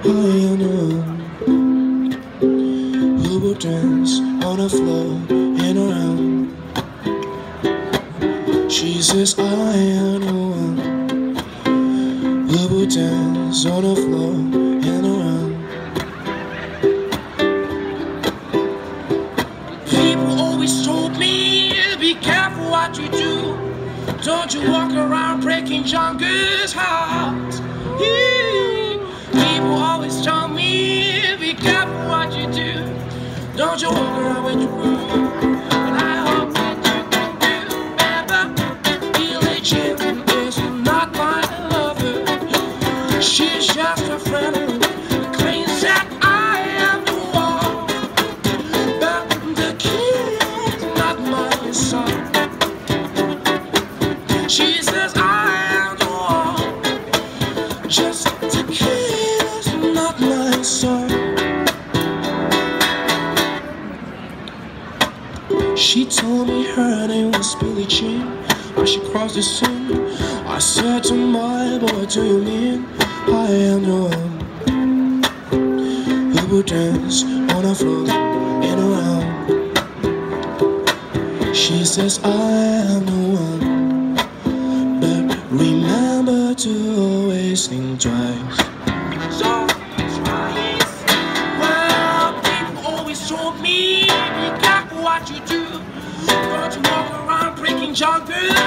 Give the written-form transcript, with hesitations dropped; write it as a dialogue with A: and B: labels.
A: I am the one who will dance on the floor and around. She says I am the one who will dance on the floor and around. People always told me, be careful what you do. Don't you walk around breaking junkies' hearts. People always told me, be careful what you do. Don't you walk around with your room. But I hope that you can do better. Billie Jean is not my lover. She's just a friend who claims that I am the one. But the kid's not my son. She says I am the one. Just the kid is not my son. She told me her name was Billie Jean. I should cross the scene. I said to my boy, what do you mean? I am the one who will dance on the floor and around. She says I am the one, but remember to always think twice. So twice. Well, people always told me, be careful what you do. Don't you walk around breaking junk.